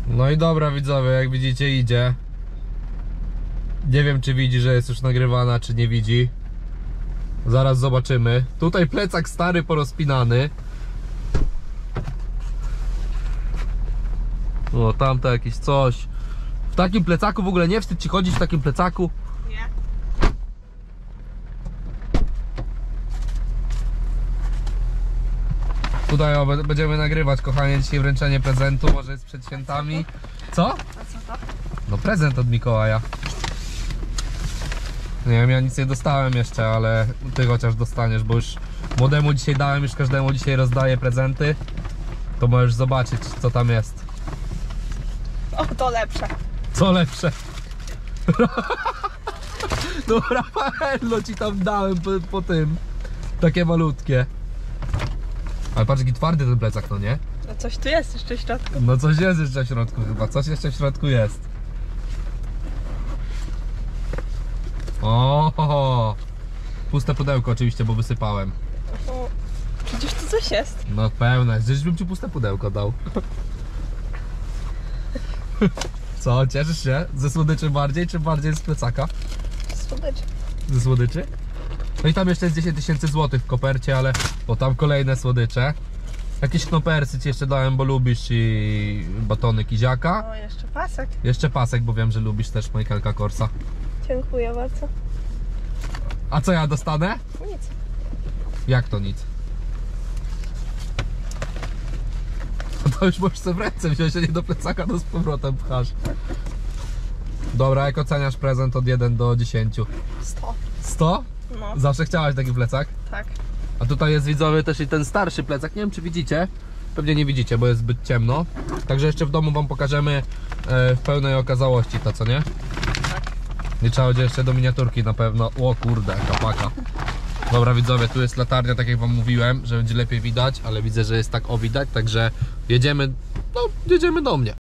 No i dobra widzowie, jak widzicie idzie. Nie wiem czy widzi, że jest już nagrywana, czy nie widzi. Zaraz zobaczymy. Tutaj plecak stary porozpinany. O, tamto jakieś coś. W takim plecaku w ogóle nie wstyd ci chodzić w takim plecaku? Nie. Tutaj o, będziemy nagrywać, kochanie, dzisiaj wręczenie prezentu, może jest przed świętami. Co? A co to? No prezent od Mikołaja. Nie wiem, ja nic nie dostałem jeszcze, ale ty chociaż dostaniesz, bo już młodemu dzisiaj dałem, już każdemu dzisiaj rozdaję prezenty. To możesz zobaczyć, co tam jest. O, to lepsze. Co lepsze? No Rafaello ci tam dałem po tym. Takie malutkie. Ale patrz jaki twardy ten plecak, no nie? No coś tu jest jeszcze w środku. No coś jest jeszcze w środku chyba, coś jeszcze w środku jest. O, puste pudełko oczywiście, bo wysypałem. O, przecież tu coś jest. No pełne, żebym ci puste pudełko dał. Co, cieszysz się? Ze słodyczy bardziej, czy bardziej z plecaka? Słodycze. Ze słodyczy? No i tam jeszcze jest 10 000 złotych w kopercie, ale... O, tam kolejne słodycze. Jakieś knopersy ci jeszcze dałem, bo lubisz i batony Kiziaka. O, jeszcze pasek. Jeszcze pasek, bo wiem, że lubisz też Michaelka Korsa. Dziękuję bardzo. A co ja dostanę? Nic. Jak to nic? To już możesz sobie w ręce wziąć, a nie do plecaka, to z powrotem pchasz. Dobra, jak oceniasz prezent od 1 do 10? 100. 100? No, Zawsze chciałaś taki plecak? tak. A tutaj jest, widzowie, też i ten starszy plecak. Nie wiem czy widzicie. Pewnie nie widzicie, bo jest zbyt ciemno. Także jeszcze w domu wam pokażemy w pełnej okazałości to, co nie? Tak. Nie trzeba będzie jeszcze do miniaturki na pewno. O kurde, jaka paka. Dobra widzowie, tu jest latarnia, tak jak wam mówiłem, że będzie lepiej widać, ale widzę, że jest tak o widać, także jedziemy, no jedziemy do mnie.